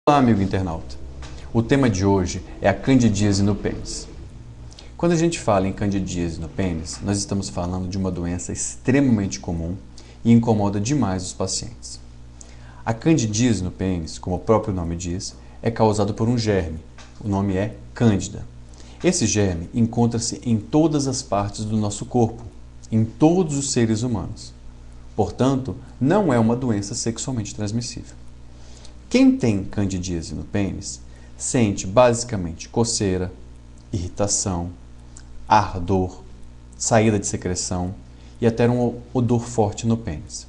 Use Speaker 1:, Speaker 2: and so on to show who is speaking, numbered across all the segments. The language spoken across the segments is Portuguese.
Speaker 1: Olá, amigo internauta. O tema de hoje é a candidíase no pênis. Quando a gente fala em candidíase no pênis, nós estamos falando de uma doença extremamente comum e incomoda demais os pacientes. A candidíase no pênis, como o próprio nome diz, é causado por um germe. O nome é Cândida. Esse germe encontra-se em todas as partes do nosso corpo, em todos os seres humanos. Portanto, não é uma doença sexualmente transmissível. Quem tem candidíase no pênis sente basicamente coceira, irritação, ardor, saída de secreção e até um odor forte no pênis.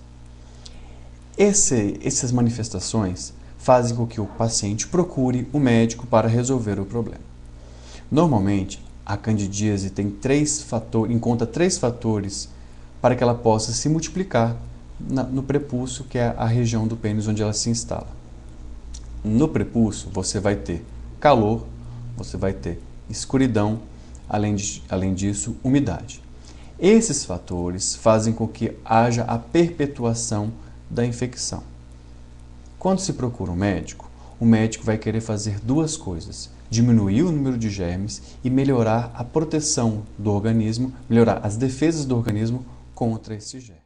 Speaker 1: Essas manifestações fazem com que o paciente procure o médico para resolver o problema. Normalmente, a candidíase encontra três fatores para que ela possa se multiplicar no prepúcio, que é a região do pênis onde ela se instala. No prepúcio, você vai ter calor, você vai ter escuridão, além disso, umidade. Esses fatores fazem com que haja a perpetuação da infecção. Quando se procura um médico, o médico vai querer fazer duas coisas: diminuir o número de germes e melhorar a proteção do organismo, melhorar as defesas do organismo contra esses germes.